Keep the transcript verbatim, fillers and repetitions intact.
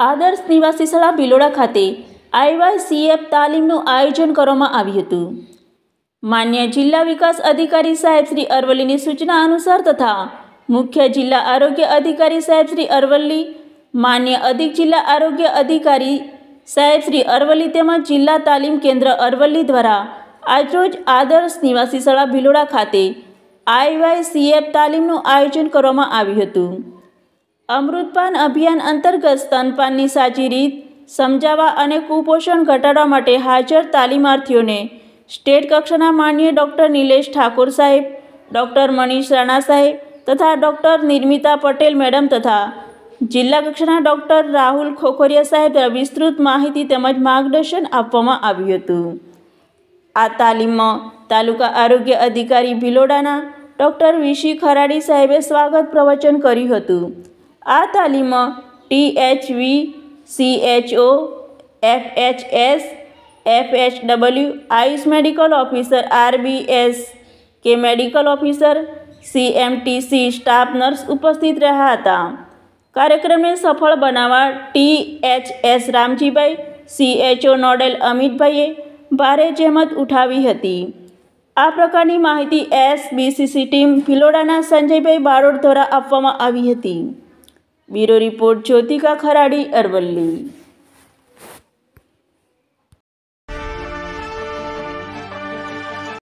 આદર્શ નિવાસી શાળા ભિલોડા ખાતે આઈવાયસીએફ તાલીમનું આયોજન કરવામાં આવ્યું હતું। માન્ય જિલ્લા વિકાસ અધિકારી સાહેબ શ્રી અરવલ્લીની સૂચના અનુસાર તથા મુખ્ય જિલ્લા આરોગ્ય અધિકારી સાહેબ શ્રી અરવલ્લી, માન્ય અધિક જિલ્લા આરોગ્ય અધિકારી સાહેબ શ્રી અરવલ્લી તેમજ જિલ્લા તાલીમ કેન્દ્ર અરવલ્લી દ્વારા આજરોજ આદર્શ નિવાસી શાળા ભિલોડા ખાતે આઈવાયસીએફ તાલીમનું આયોજન કરવામાં આવ્યું હતું। અમૃતપાન અભિયાન અંતર્ગત સ્તનપાનની સાચી રીત સમજાવવા અને કુપોષણ ઘટાડવા માટે હાજર તાલીમાર્થીઓને સ્ટેટ કક્ષાના માન્ય ડૉક્ટર નિલેશ ઠાકોર સાહેબ, ડૉક્ટર મનીષ રાણા સાહેબ તથા ડૉક્ટર નિર્મિતા પટેલ મેડમ તથા જિલ્લા કક્ષાના ડૉક્ટર રાહુલ ખોખરિયા સાહેબ દ્વારા વિસ્તૃત માહિતી તેમજ માર્ગદર્શન આપવામાં આવ્યું હતું। આ તાલીમમાં તાલુકા આરોગ્ય અધિકારી ભિલોડાના ડૉક્ટર વીસી ખરાડી સાહેબે સ્વાગત પ્રવચન કર્યું હતું। આ તાલીમમાં T H V, C H O, F H S, F H W, Ayush medical officer, R B S K medical officer, C M T C staff nurse ઉપસ્થિત રહ્યા હતા। કાર્યક્રમને સફળ બનાવવા ટીએચએસ રામજીભાઈ, સીએચઓ નોડેલ અમિતભાઈએ ભારે જહેમત ઉઠાવી હતી। આ પ્રકારની માહિતી એસબીસીસી ટીમ ભિલોડાના સંજયભાઈ બારોટ દ્વારા આપવામાં આવી હતી। Bureau report Jyotika Kharadi, Aravalli.